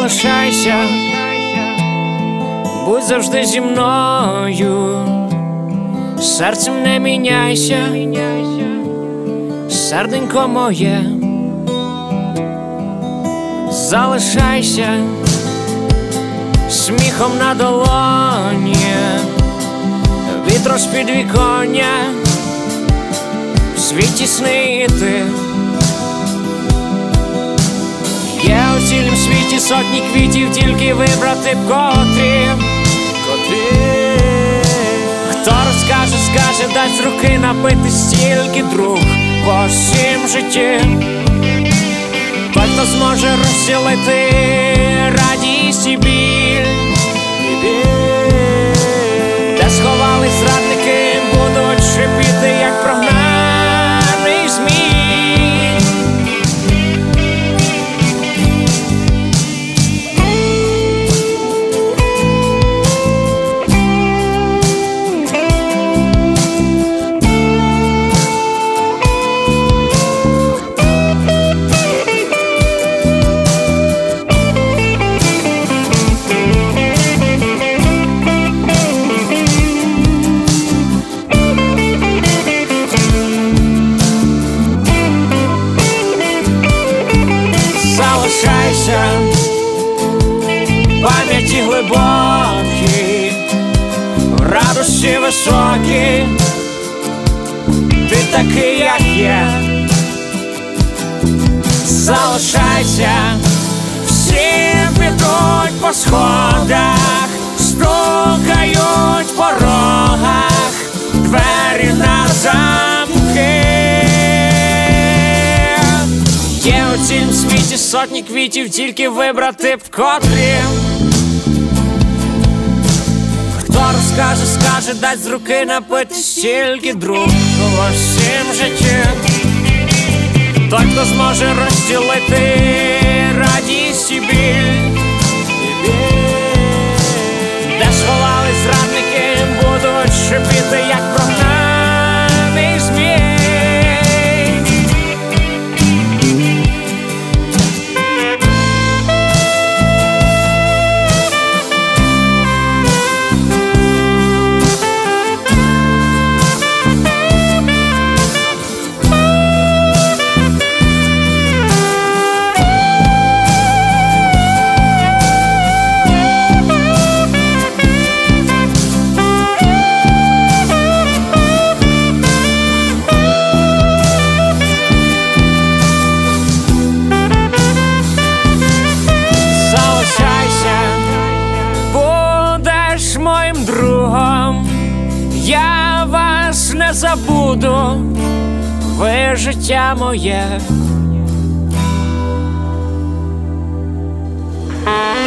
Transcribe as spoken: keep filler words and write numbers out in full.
залишайся, будь завжди зі мною, серцем не міняйся, серденько моє, залишайся сміхом на долоні, вітро з підвіконня, в світі снити. Є у цілім світі сотні квітів, тільки вибрати б котрі, котрі. Хто розкаже, скаже, дай з руки напити стільки друг в усім житті. Той, хто зможе розділити радість і біль, і біль. Де сховались зрадники, будуть шипіти, як прогнаний змій. Залишайся в пам'яті глибокій, в радості високій, ти такий, як є. Залишайся, всі підуть по сходах, стукають по порогах, двері на замки. Є у цілім світі сотні квітів, тільки вибрати б котрі. Хто розкаже, скаже, дай з руки напити стільки друг в усім житті. Той, хто зможе розділити радість і біль, і біль. Де сховались зрадники, будуть шипіти, як прогнаний змій. Моїм другом, я вас не забуду, ви життя моє.